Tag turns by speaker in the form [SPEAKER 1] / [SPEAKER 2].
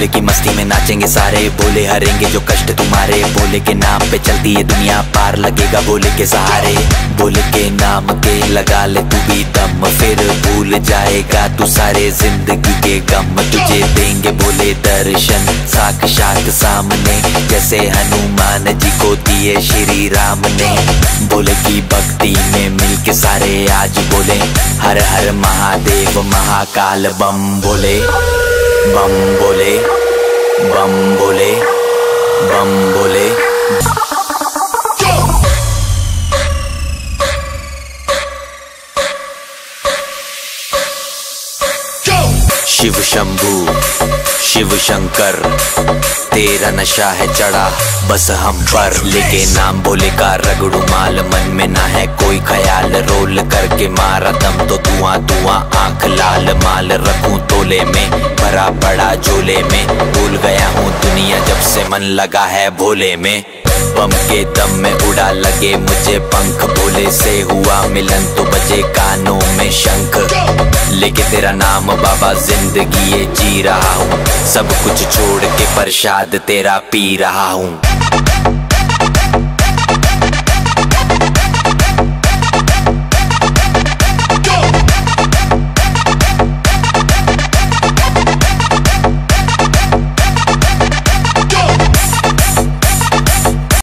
[SPEAKER 1] भोले की मस्ती में नाचेंगे सारे, भोले हरेंगे जो कष्ट तुम्हारे। भोले के नाम पे चलती है दुनिया, पार लगेगा भोले के सहारे। भोले के नाम के लगा ले तू भी दम, फिर भूल जाएगा तू सारे जिंदगी के गम। तुझे देंगे भोले दर्शन साक्षात सामने, जैसे हनुमान जी को दिए श्री राम ने। भोले की भक्ति में मिलके सारे आज बोले, हर हर महादेव महाकाल बम भोले। बम भोले, बम भोले, बम भोले। शिव शंभू शिव शंकर, तेरा नशा है चढ़ा बस हम पर। लेके नाम भोले का रगड़ू माल, मन में ना है कोई ख्याल। रोल करके मारा दम तो धुआं धुआं, आंख लाल। माल रखूं तोले में, भरा पड़ा झोले में। भूल गया हूँ दुनिया जब से मन लगा है भोले में। बम के दम में उड़ा लगे मुझे पंख, भोले से हुआ मिलन तो बजे कानों में शंख। लेके तेरा नाम बाबा जिंदगी ये जी रहा हूँ, सब कुछ छोड़ के प्रसाद तेरा पी रहा हूँ।